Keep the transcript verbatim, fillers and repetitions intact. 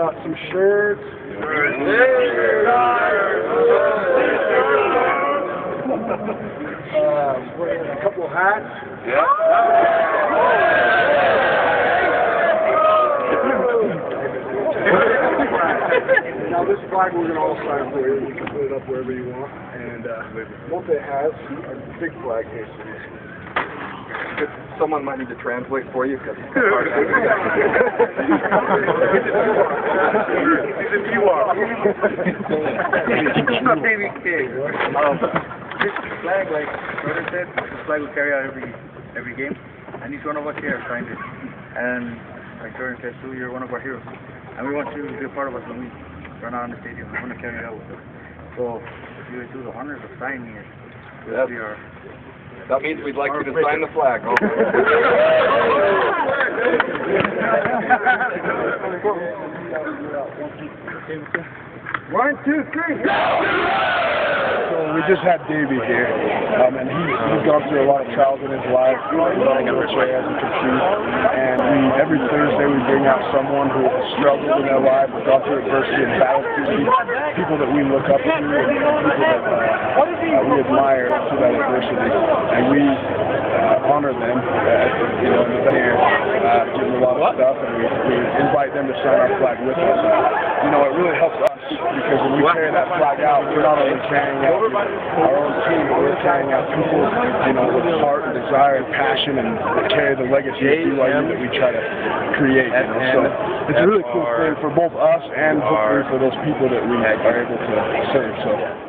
got some shirts. Uh, we're in a couple of hats. Yeah. Now this flag we're going to all sign for you. You can put it up wherever you want. And uh, both the hats are big flag here. Someone might need to translate for you because it's hard. He's a Q R. He's not Davey King. Um, this flag, like Jordan said, this flag will carry out every every game, and each one of us here signed it. And like Jordan said, too, you're one of our heroes, and we want you to be a part of us when we run out in the stadium. We want to carry it out with us. So if you would do the honors of signing it, we'll be our. That means we'd like you to sign the flag. One, two, three. So we just had Davey here, um, and he's, he's gone through a lot of trials in his life, running a wheelchair, as you can see. And we, every Thursday we bring out someone who has struggled in their life, has gone through adversity and battled through these people that we look up to, and people that uh, uh, we admire through that adversity. And we uh, honor them, uh, you know, here, uh, give them a lot of stuff, and we, we invite them to sign our flag with us. You know, it really helps us because when we carry that flag out, we're not only carrying out our own team, but we're carrying out people, you know, with heart and desire and passion, and carry the legacy of B Y U that we try to create. You know? So it's a really cool thing for both us and hopefully for those people that we are able to serve. So.